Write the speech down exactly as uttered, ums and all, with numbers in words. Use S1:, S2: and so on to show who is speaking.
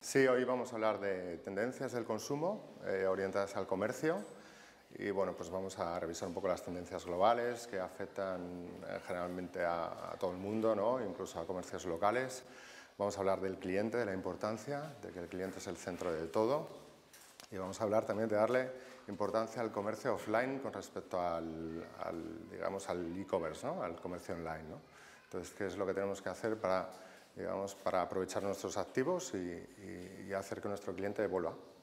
S1: Sí, hoy vamos a hablar de tendencias del consumo eh, orientadas al comercio y bueno, pues vamos a revisar un poco las tendencias globales que afectan eh, generalmente a, a todo el mundo, ¿no? Incluso a comercios locales. Vamos a hablar del cliente, de la importancia, de que el cliente es el centro de todo y vamos a hablar también de darle importancia al comercio offline con respecto al, al digamos, al e-commerce, ¿no? Al comercio online, ¿no? Entonces, ¿qué es lo que tenemos que hacer para digamos, para aprovechar nuestros activos y, y, y hacer que nuestro cliente vuelva?